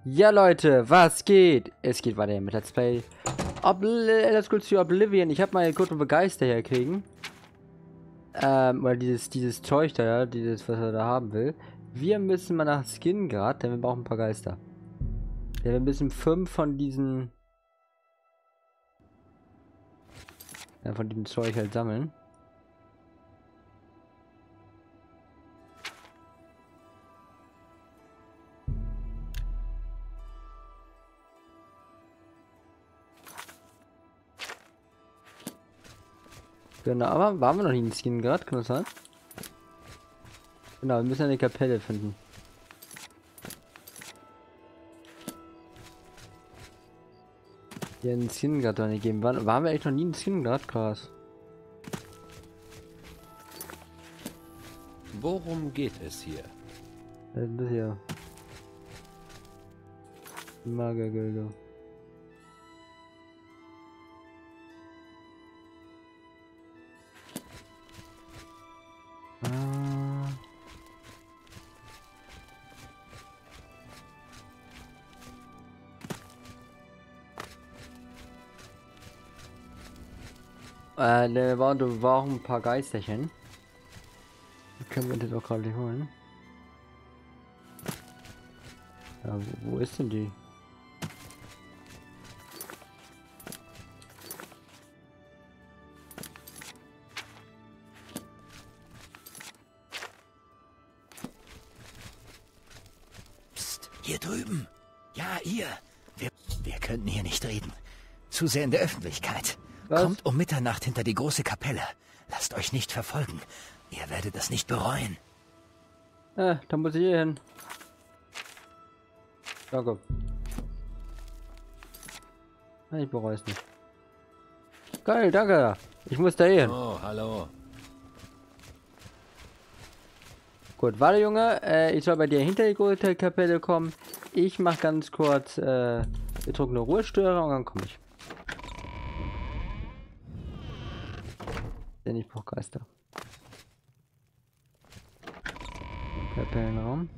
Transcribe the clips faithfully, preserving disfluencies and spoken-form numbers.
Ja Leute, was geht? Es geht weiter mit Let's Play Obli Elder Scrolls vier Oblivion. Ich habe mal kurz einen Begeister herkriegen. Ähm, oder dieses, dieses Zeug da, ja, dieses, was er da haben will. Wir müssen mal nach Skingrad, denn wir brauchen ein paar Geister. Ja, wir müssen fünf von diesen... Ja, von diesem Zeug halt sammeln. Genau, aber waren wir noch nicht in Skingrad, kann das sein? Genau, wir müssen eine Kapelle finden. Hier in Skingrad noch nicht geben. Waren, waren wir echt noch nie in Skingrad? Krass. Worum geht es hier? Das hier. Magergilde. Ah. Äh, ne, war, du war auch ein paar Geisterchen. Die können wir das auch gerade nicht holen. Ja, wo, wo ist denn die? Psst, hier drüben. Ja, ihr. Wir, wir könnten hier nicht reden. Zu sehr in der Öffentlichkeit. Was? Kommt um Mitternacht hinter die große Kapelle. Lasst euch nicht verfolgen. Ihr werdet es nicht bereuen. Äh, da muss ich hier hin. Danke. Ich bereue es nicht. Geil, danke. Ich muss da hin. Oh, hallo. Gut, warte Junge, äh, ich soll bei dir hinter die große Kapelle kommen. Ich mach ganz kurz äh, betrunkene Ruhestörung und dann komme ich. Denn ich brauche Geister. Kapellenraum.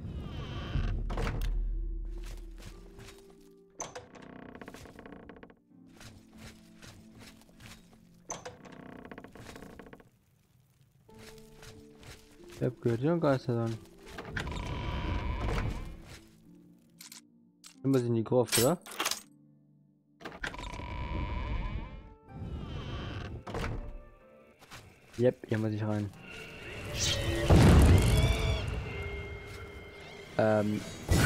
Ich hab gehört, ja, Geister dann. Dann muss ich in die Gruft, oder? Yep, hier muss ich rein. Ähm.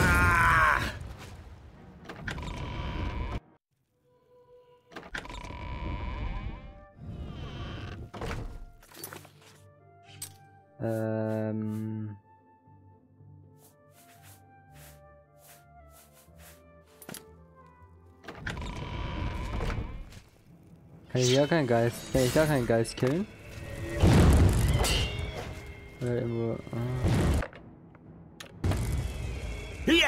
Ähm. Kann ich hier keinen Geist? Kann ich da keinen Geist killen? Oder irgendwo. Ah. Ja!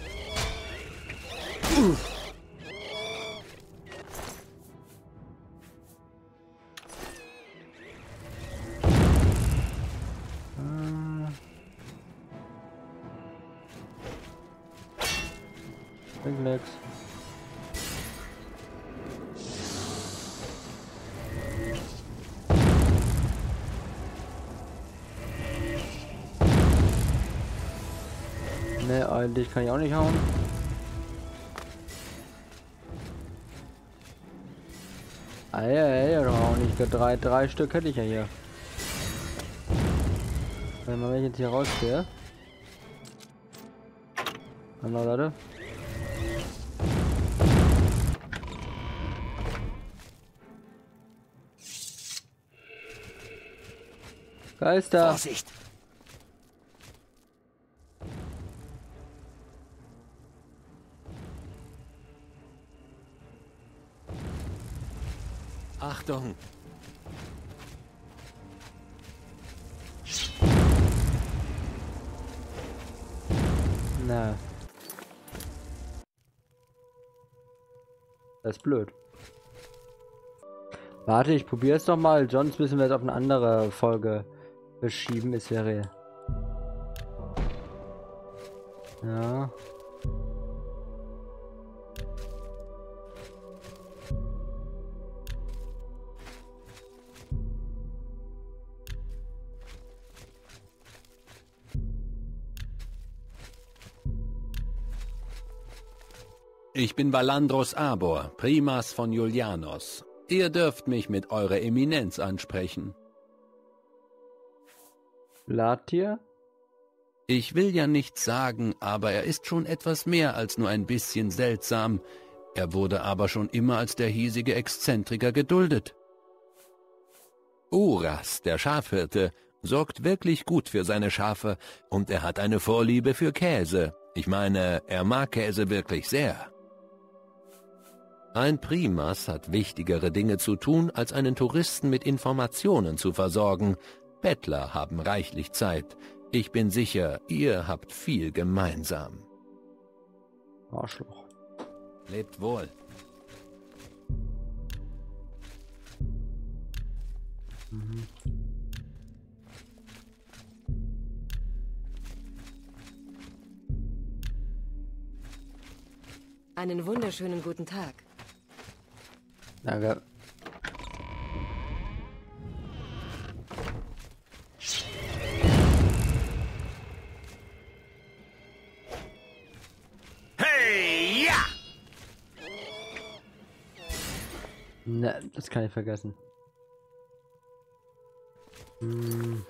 Ah. Bringt nix. Ne, eigentlich kann ich auch nicht hauen. Ah ja, ja, doch auch nicht. Drei, drei Stück hätte ich ja hier. Wenn man wenn ich jetzt hier rausgehe. Hallo Leute. Geister. Vorsicht! Achtung! Na. Das ist blöd. Warte, ich probiere es doch mal, sonst müssen wir es auf eine andere Folge verschieben. Es wäre... Ja. Ich bin Valandros Arbor, Primas von Julianos. Ihr dürft mich mit eurer Eminenz ansprechen. Latier? Ich will ja nichts sagen, aber er ist schon etwas mehr als nur ein bisschen seltsam. Er wurde aber schon immer als der hiesige Exzentriker geduldet. Uras, der Schafhirte, sorgt wirklich gut für seine Schafe und er hat eine Vorliebe für Käse. Ich meine, er mag Käse wirklich sehr. Ein Primas hat wichtigere Dinge zu tun, als einen Touristen mit Informationen zu versorgen. Bettler haben reichlich Zeit. Ich bin sicher, ihr habt viel gemeinsam. Arschloch. Lebt wohl. Mhm. Einen wunderschönen guten Tag. Danke. Hey, ja! Ne, das kann ich vergessen. Hm.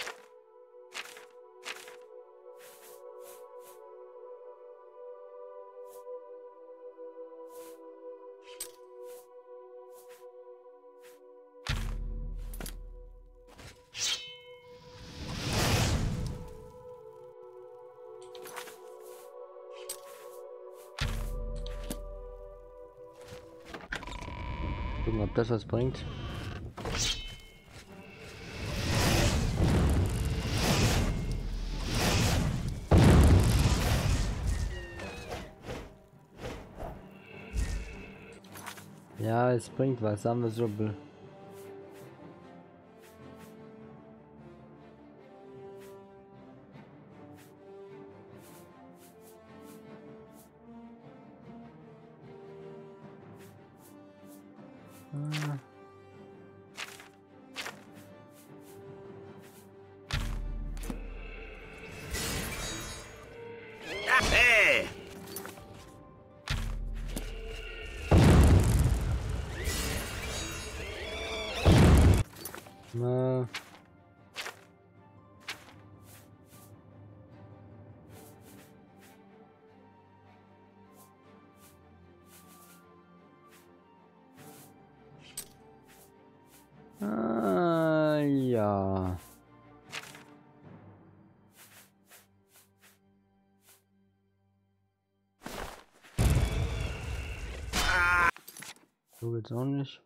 Gucken, ob das was bringt. Ja, es bringt was, haben wir so. Hey! Na. Ah, ja. So geht's auch nicht.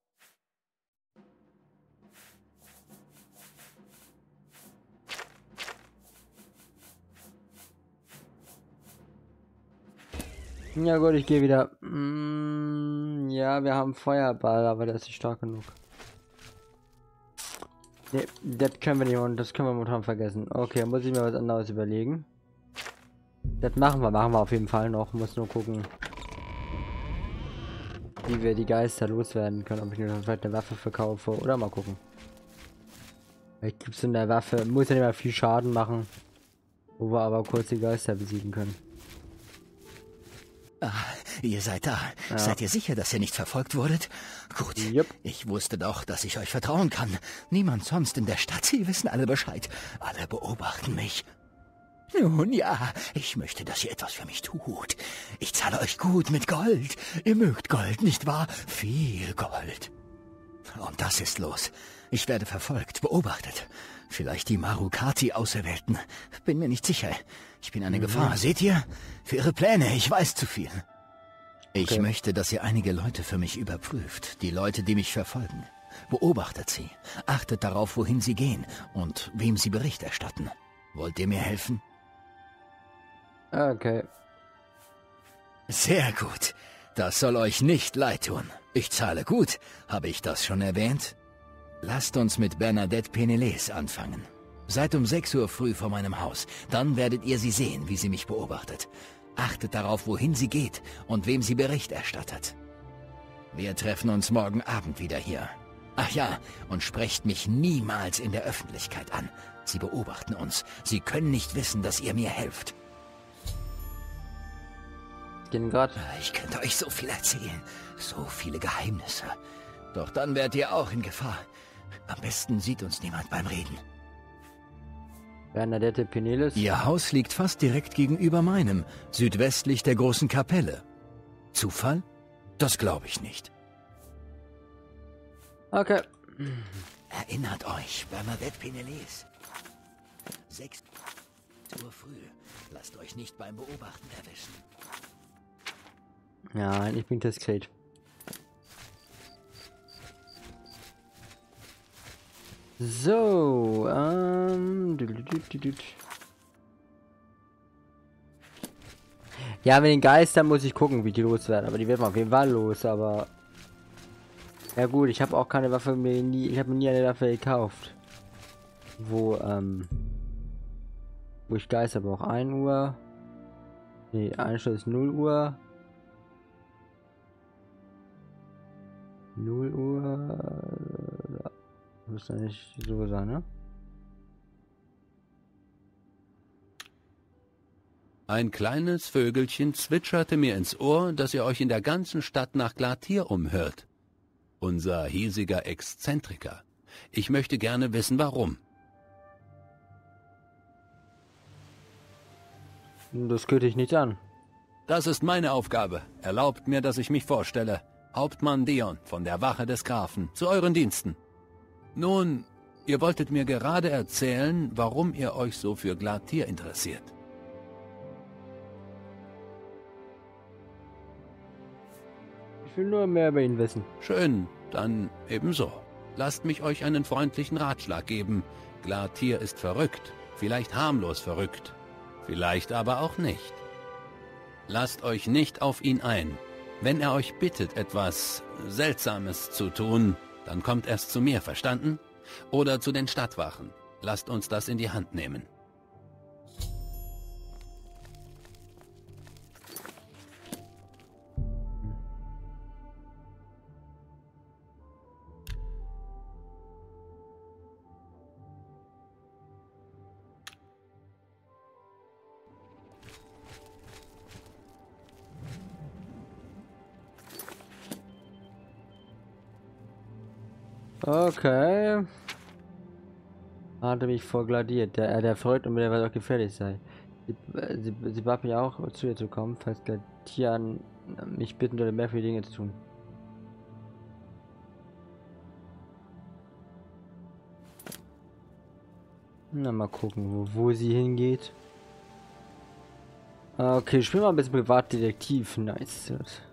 Ja gut, ich gehe wieder. Mm, ja, wir haben Feuerball, aber der ist nicht stark genug. Ne, das können wir nicht und das können wir momentan vergessen. Okay, muss ich mir was anderes überlegen. Das machen wir, machen wir auf jeden Fall noch. Muss nur gucken, wie wir die Geister loswerden können. Ob ich mir vielleicht eine Waffe verkaufe oder mal gucken. Vielleicht gibt es in der Waffe, muss ja nicht mal viel Schaden machen, wo wir aber kurz die Geister besiegen können. Ah, ihr seid da. Ja. Seid ihr sicher, dass ihr nicht verfolgt wurdet? Gut. Jupp. Ich wusste doch, dass ich euch vertrauen kann. Niemand sonst in der Stadt. Sie wissen alle Bescheid. Alle beobachten mich. Nun ja, ich möchte, dass ihr etwas für mich tut. Ich zahle euch gut mit Gold. Ihr mögt Gold, nicht wahr? Viel Gold. Und das ist los. Ich werde verfolgt, beobachtet. Vielleicht die Marukati Auserwählten. Bin mir nicht sicher. Ich bin eine mhm. Gefahr, seht ihr? Für ihre Pläne, ich weiß zu viel. Ich okay. möchte, dass ihr einige Leute für mich überprüft. Die Leute, die mich verfolgen. Beobachtet sie. Achtet darauf, wohin sie gehen und wem sie Bericht erstatten. Wollt ihr mir helfen? Okay. Sehr gut. Das soll euch nicht leid tun. Ich zahle gut. Habe ich das schon erwähnt? Lasst uns mit Bernadette Peneles anfangen. Seid um sechs Uhr früh vor meinem Haus. Dann werdet ihr sie sehen, wie sie mich beobachtet. Achtet darauf, wohin sie geht und wem sie Bericht erstattet. Wir treffen uns morgen Abend wieder hier. Ach ja, und sprecht mich niemals in der Öffentlichkeit an. Sie beobachten uns. Sie können nicht wissen, dass ihr mir helft. Gehen grad. Ich könnte euch so viel erzählen. So viele Geheimnisse. Doch dann wärt ihr auch in Gefahr. Am besten sieht uns niemand beim Reden. Bernadette Penelis. Ihr Haus liegt fast direkt gegenüber meinem, südwestlich der großen Kapelle. Zufall? Das glaube ich nicht. Okay. Erinnert euch, Bernadette Penelis. Sechs Uhr früh. Lasst euch nicht beim Beobachten erwischen. Ja, ich bin diskret. So, ähm... Ja, mit den Geistern muss ich gucken, wie die loswerden. Aber die werden auf jeden Fall los, aber... Ja gut, ich habe auch keine Waffe mehr, nie... Ich habe mir nie eine Waffe gekauft. Wo, ähm... Wo ich Geister brauche. ein Uhr... Nee, Einschluss ist null Uhr. null Uhr... Das ist eigentlich so sein, ne? Ein kleines Vögelchen zwitscherte mir ins Ohr, dass ihr euch in der ganzen Stadt nach Glatir umhört. Unser hiesiger Exzentriker. Ich möchte gerne wissen, warum. Das könnte ich nicht an. Das ist meine Aufgabe. Erlaubt mir, dass ich mich vorstelle. Hauptmann Dion von der Wache des Grafen. Zu euren Diensten. Nun, ihr wolltet mir gerade erzählen, warum ihr euch so für Glatir interessiert. Ich will nur mehr über ihn wissen. Schön, dann ebenso. Lasst mich euch einen freundlichen Ratschlag geben. Glatir ist verrückt, vielleicht harmlos verrückt, vielleicht aber auch nicht. Lasst euch nicht auf ihn ein. Wenn er euch bittet, etwas Seltsames zu tun, dann kommt erst zu mir, verstanden? Oder zu den Stadtwachen. Lasst uns das in die Hand nehmen. Okay. Hatte mich vorgladiert. Der, der freut und der wird auch gefährlich sein. Sie, sie, sie bat mich auch, zu ihr zu kommen, falls Glatir mich bitten würde, mehr für die Dinge zu tun. Na, mal gucken, wo, wo sie hingeht. Okay, spielen wir ein bisschen Privatdetektiv. Nice.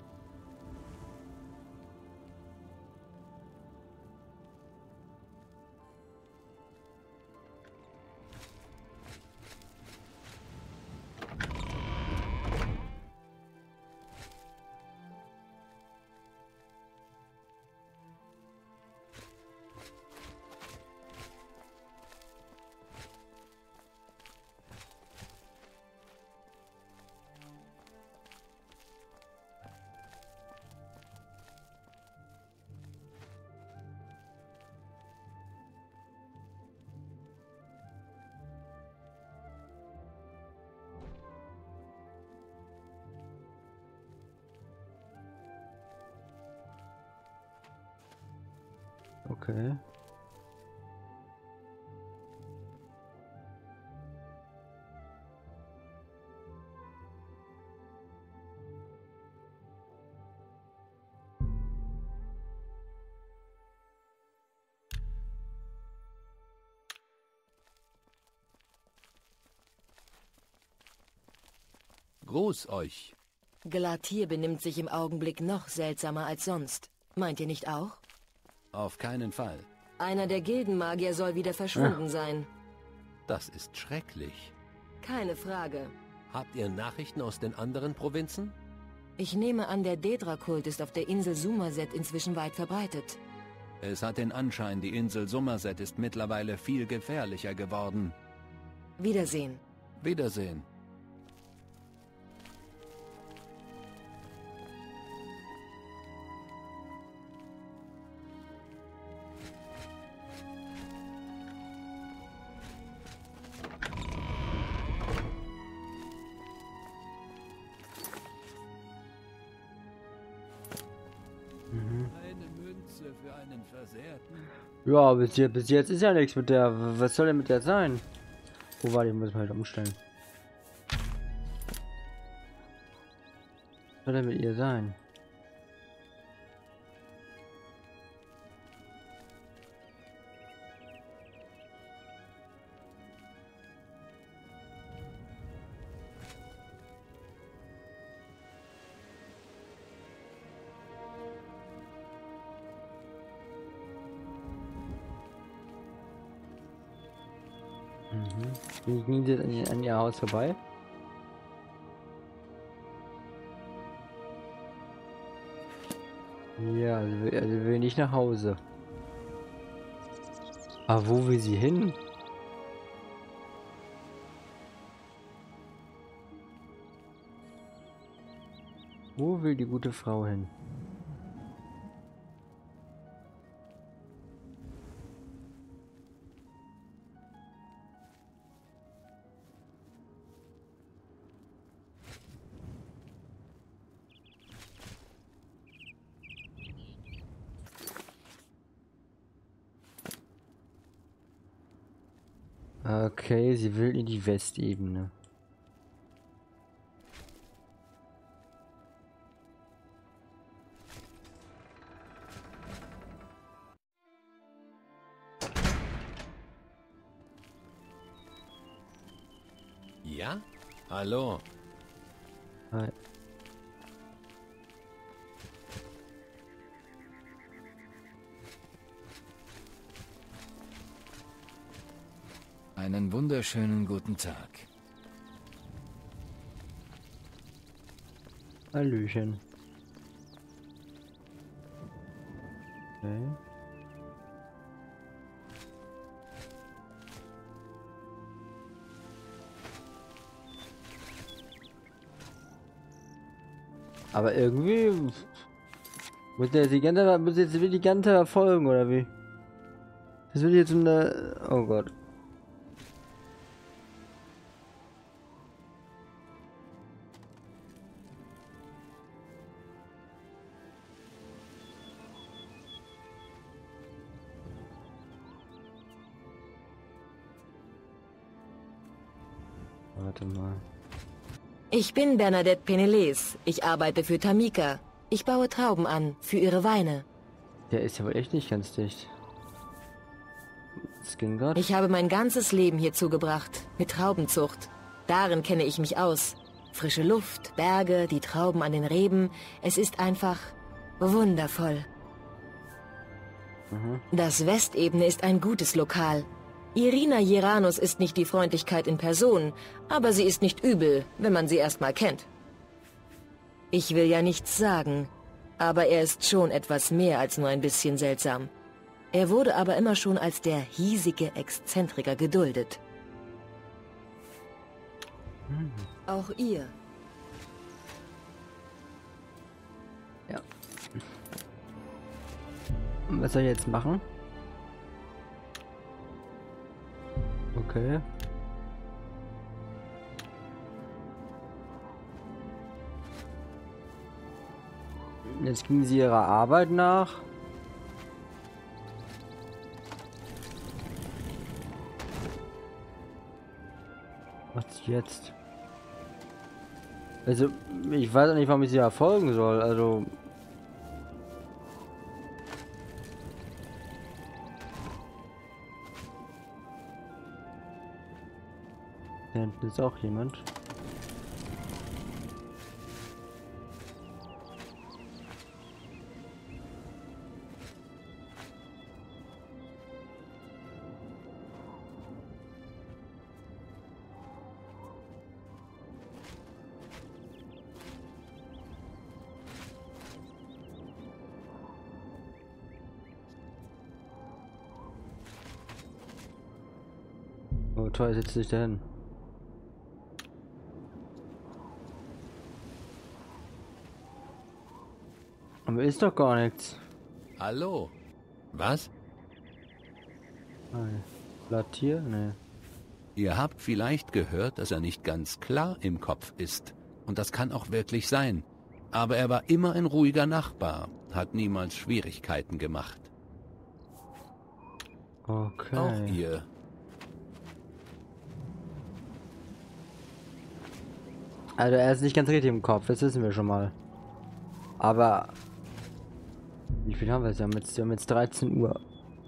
Okay. Gruß euch. Glatir benimmt sich im Augenblick noch seltsamer als sonst. Meint ihr nicht auch? Auf keinen Fall. Einer der Gildenmagier soll wieder verschwunden Ja. sein. Das ist schrecklich. Keine Frage. Habt ihr Nachrichten aus den anderen Provinzen? Ich nehme an, der Dedra-Kult ist auf der Insel Summerset inzwischen weit verbreitet. Es hat den Anschein, die Insel Summerset ist mittlerweile viel gefährlicher geworden. Wiedersehen. Wiedersehen. Münze für einen Versehrten? Ja, bis jetzt, bis jetzt ist ja nichts mit der. Was soll denn mit der sein? Wo war die? Muss man halt umstellen. Was soll denn mit ihr sein? Mhm. Wie ging das an, ihr- an ihr Haus vorbei? Ja, sie will, also will nicht nach Hause. Aber wo will sie hin? Wo will die gute Frau hin? Okay, sie will in die Westebene. Ja? Hallo. Hi. Einen wunderschönen guten Tag. Hallöchen. Okay. Aber irgendwie muss der die ganze muss jetzt will die ganze verfolgen oder wie? Das will jetzt eine. Oh Gott. Warte mal. Ich bin Bernadette Peneles. Ich arbeite für Tamika. Ich baue Trauben an für ihre Weine. Der ist ja wohl echt nicht ganz dicht. Skin God. Ich habe mein ganzes Leben hier zugebracht, mit Traubenzucht. Darin kenne ich mich aus. Frische Luft, Berge, die Trauben an den Reben. Es ist einfach wundervoll. Mhm. Das Westebene ist ein gutes Lokal. Irina Jeranus ist nicht die Freundlichkeit in Person, aber sie ist nicht übel, wenn man sie erstmal kennt. Ich will ja nichts sagen, aber er ist schon etwas mehr als nur ein bisschen seltsam. Er wurde aber immer schon als der hiesige Exzentriker geduldet. Mhm. Auch ihr. Ja. Und was soll ich jetzt machen? Okay. Jetzt ging sie ihrer Arbeit nach. Was jetzt? Also, ich weiß auch nicht, warum ich sie verfolgen soll. Also. Da hinten ist auch jemand. Oh toll, setzt sich da hin. Aber ist doch gar nichts. Hallo. Was? Nein. Blatt hier? Nee. Ihr habt vielleicht gehört, dass er nicht ganz klar im Kopf ist. Und das kann auch wirklich sein. Aber er war immer ein ruhiger Nachbar, hat niemals Schwierigkeiten gemacht. Okay. Auch ihr. Also er ist nicht ganz richtig im Kopf, das wissen wir schon mal. Aber wie viel haben wir jetzt? Wir haben jetzt, wir haben jetzt dreizehn Uhr.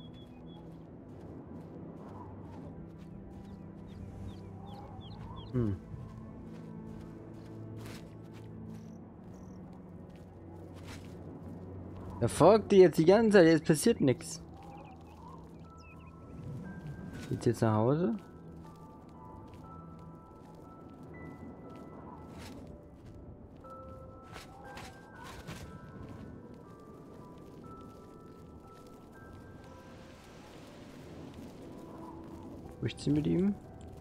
Hm. Er folgt dir jetzt die ganze Zeit, jetzt passiert nichts. Geht's jetzt nach Hause? Spricht sie mit ihm?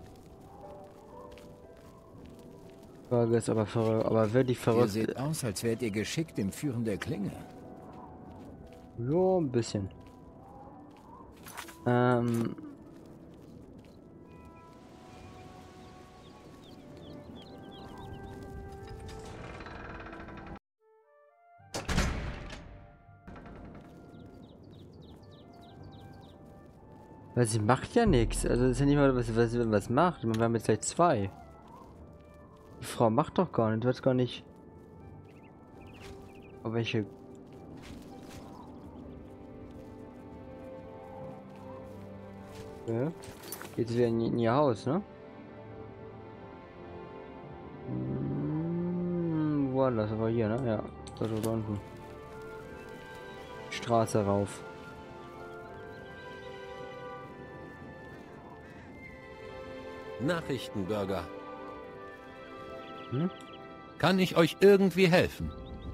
Frage ist aber verrückt, aber wirklich Ihr verrückt. seht aus, als wärt ihr geschickt im Führen der Klinge. Ja, ein bisschen. Ähm. Weil sie macht ja nichts. Also das ist ja nicht mal, was, was, was macht. Wir haben jetzt gleich zwei. Die Frau macht doch gar nicht. Du weißt gar nicht. Auf welche. Ja. Jetzt wieder in, in ihr Haus, ne? Hm, woanders, aber hier, ne? Ja. Da, da unten. Straße rauf. Nachrichtenbürger. Hm? Kann ich euch irgendwie helfen?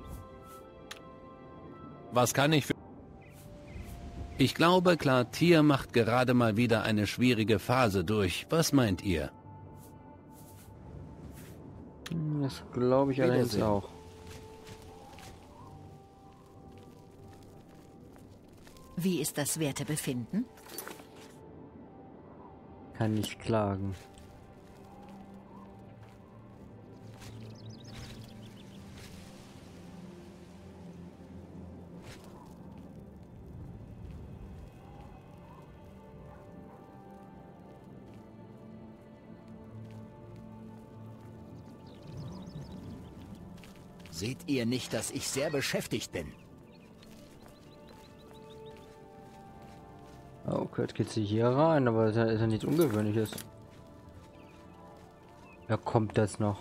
Was kann ich für... Ich glaube, Clartier macht gerade mal wieder eine schwierige Phase durch. Was meint ihr? Hm, Das glaube ich allerdings Wiedersehen. auch. Wie ist das Wertebefinden? Kann nicht klagen. Seht ihr nicht, dass ich sehr beschäftigt bin? Okay, jetzt geht sie hier rein, aber das ist ja, ist ja nichts Ungewöhnliches. Ja, kommt das noch?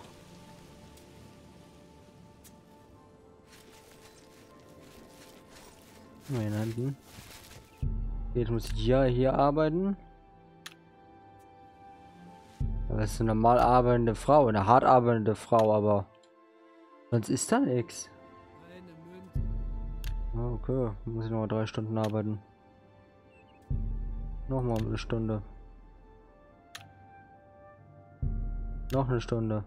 Nein, hinten. Jetzt muss ich ja hier arbeiten. Das ist eine normal arbeitende Frau, eine hart arbeitende Frau, aber sonst ist da nichts. Okay, muss ich noch mal drei Stunden arbeiten. Nochmal eine Stunde. Noch eine Stunde.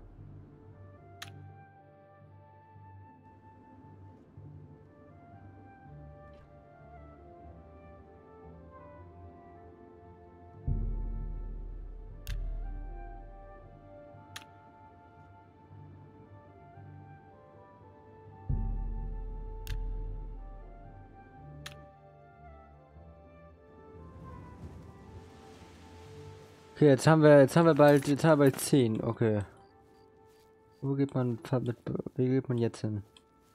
Okay, jetzt haben wir, jetzt haben wir bald, jetzt haben wir bald zehn. Okay. Wo geht man mit, wie geht man jetzt hin?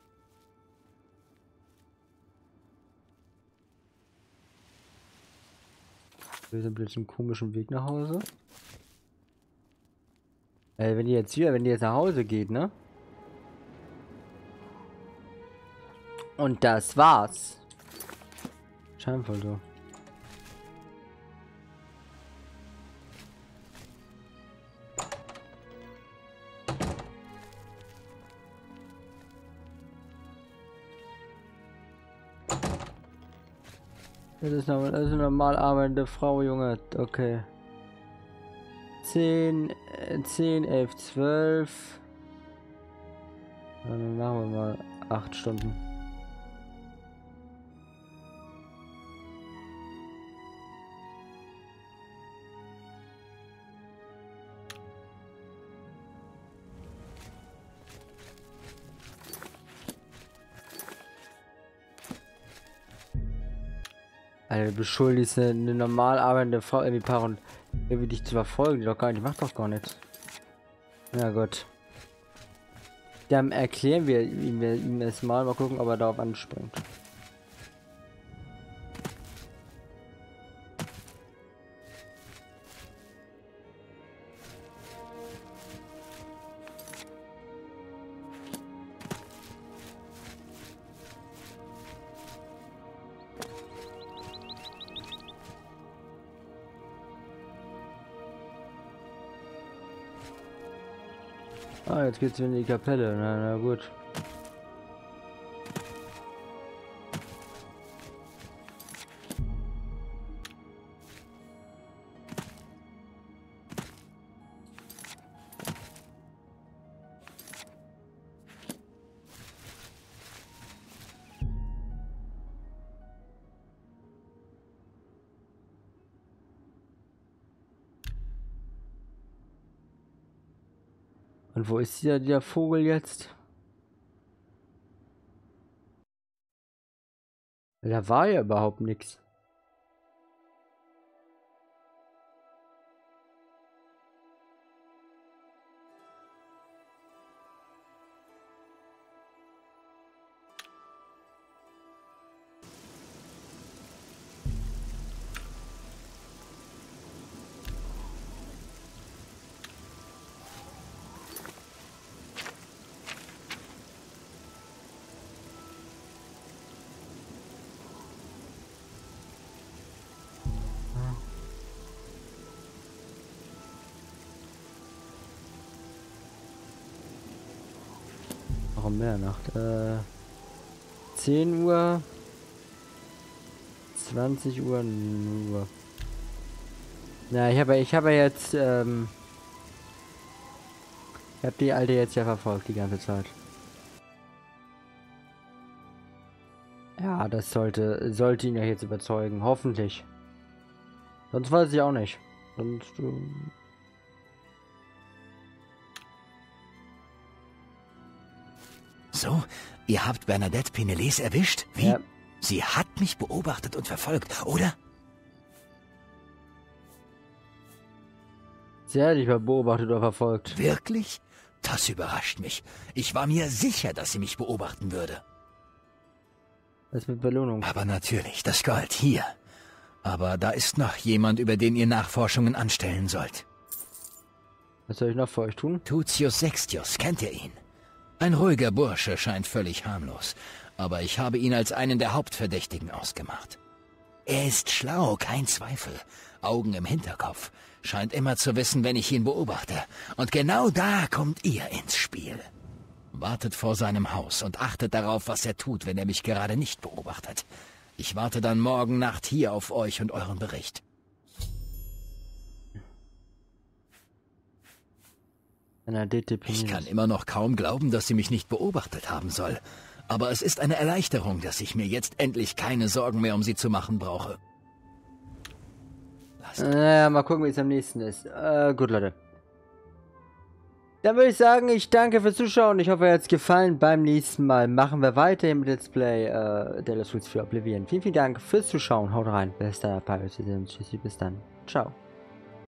Wir sind jetzt einen komischen Weg nach Hause. Ey, wenn die jetzt hier, wenn die jetzt nach Hause geht, ne? Und das war's. Scheinbar so. Das ist, normal, das ist eine normal arbeitende Frau, Junge. Okay. zehn, zehn, elf, zwölf. Dann machen wir mal acht Stunden. Alter, du beschuldigst eine, eine normal arbeitende Frau irgendwie paar und irgendwie dich zu verfolgen, die doch gar nicht, die macht doch gar nichts. Na gut. Dann erklären wir ihm, ihm das mal, mal gucken, ob er darauf anspringt. Ah, jetzt geht's in die Kapelle. Na, na gut. Und wo ist dieser, dieser Vogel jetzt? Da war ja überhaupt nichts. Warum Mitternacht? Äh, zehn Uhr, zwanzig Uhr, null Uhr. Na, ich habe ich habe jetzt, ähm, ich habe die Alte jetzt ja verfolgt die ganze Zeit. Ja, das sollte, sollte ihn ja jetzt überzeugen, hoffentlich. Sonst weiß ich auch nicht. Sonst, ähm So, ihr habt Bernadette Peneles erwischt? Wie? Ja. Sie hat mich beobachtet und verfolgt, oder? Sie hat dich mal beobachtet oder verfolgt. Wirklich? Das überrascht mich. Ich war mir sicher, dass sie mich beobachten würde. Was mit Belohnung? Aber natürlich, das Gold hier. Aber da ist noch jemand, über den ihr Nachforschungen anstellen sollt. Was soll ich noch für euch tun? Tutius Sextius, kennt ihr ihn? Ein ruhiger Bursche, scheint völlig harmlos. Aber ich habe ihn als einen der Hauptverdächtigen ausgemacht. Er ist schlau, kein Zweifel. Augen im Hinterkopf. Scheint immer zu wissen, wenn ich ihn beobachte. Und genau da kommt ihr ins Spiel. Wartet vor seinem Haus und achtet darauf, was er tut, wenn er mich gerade nicht beobachtet. Ich warte dann morgen Nacht hier auf euch und euren Bericht. Ich kann immer noch kaum glauben, dass sie mich nicht beobachtet haben soll. Aber es ist eine Erleichterung, dass ich mir jetzt endlich keine Sorgen mehr um sie zu machen brauche. Naja, mal gucken, wie es am nächsten ist. Äh, gut, Leute. Dann würde ich sagen, ich danke fürs Zuschauen. Ich hoffe, euch hat es gefallen. Beim nächsten Mal machen wir weiter mit Let's Play äh, der Lost Rules für Oblivion. Vielen, vielen Dank fürs Zuschauen. Haut rein. Bis dann, Pirates. Wir sehen uns. Tschüssi, bis dann. Ciao.